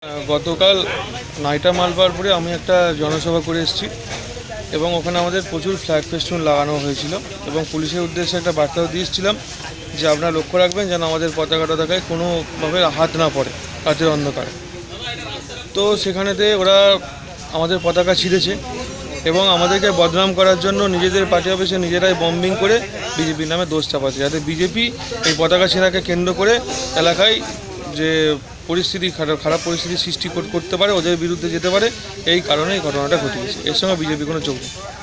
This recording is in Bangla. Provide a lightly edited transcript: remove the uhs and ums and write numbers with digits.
গতকাল নাইটা মালবারপুরে আমি একটা জনসভা করে এসেছি এবং ওখানে আমাদের প্রচুর ফ্ল্যাগ ফেস্টুন লাগানো হয়েছিল এবং পুলিশের উদ্দেশ্যে একটা বার্তাও দিয়েছিলাম যে আপনারা লক্ষ্য রাখবেন যেন আমাদের পতাকায় কোনোভাবে হাত না পড়ে রাতের অন্ধকারে। তো সেখানেতে ওরা আমাদের পতাকা ছিঁড়েছে এবং আমাদেরকে বদনাম করার জন্য নিজেদের পার্টি অফিসে নিজেরাই বম্বিং করে বিজেপির নামে দোষ চাপাচ্ছে, যাতে বিজেপি এই পতাকা ছেঁড়াকে কেন্দ্র করে এলাকায় যে পরিস্থিতি খারাপ পরিস্থিতি সৃষ্টি করতে পারে, ওদের বিরুদ্ধে যেতে পারে, এই কারণে এই ঘটনাটা ঘটে গেছে। এর সঙ্গে বিজেপি কোনো যোগ নেই।